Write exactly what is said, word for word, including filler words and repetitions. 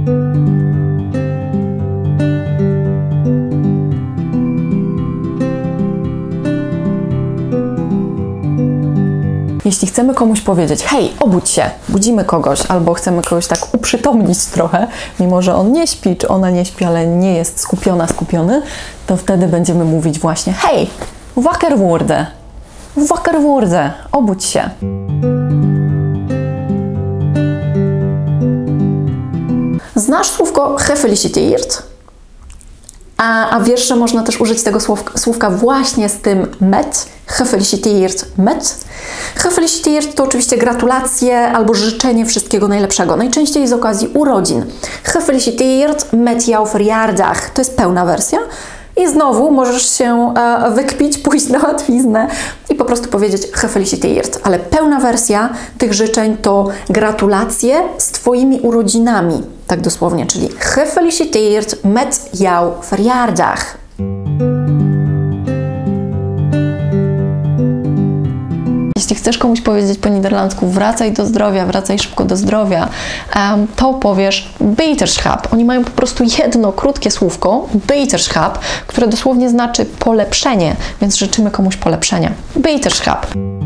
Jeśli chcemy komuś powiedzieć, hej, obudź się, budzimy kogoś, albo chcemy kogoś tak uprzytomnić trochę, mimo że on nie śpi, czy ona nie śpi, ale nie jest skupiona, skupiony, to wtedy będziemy mówić właśnie, hej, wakker worden, wakker worden, obudź się. Znasz słówko gefeliciteerd? A, a wiesz, że można też użyć tego słówka, słówka właśnie z tym met, gefeliciteerd met. Gefeliciteerd to oczywiście gratulacje albo życzenie wszystkiego najlepszego, najczęściej z okazji urodzin. Gefeliciteerd met jouw verjaardag, to jest pełna wersja. I znowu możesz się e, wykpić, pójść na łatwiznę i po prostu powiedzieć gefeliciteerd. Ale pełna wersja tych życzeń to gratulacje z Twoimi urodzinami. Tak dosłownie, czyli gefeliciteerd met jouw verjaardag. Jeśli chcesz komuś powiedzieć po niderlandzku wracaj do zdrowia, wracaj szybko do zdrowia, um, to powiesz beterschap. Oni mają po prostu jedno krótkie słówko, beterschap, które dosłownie znaczy polepszenie, więc życzymy komuś polepszenia. Beterschap.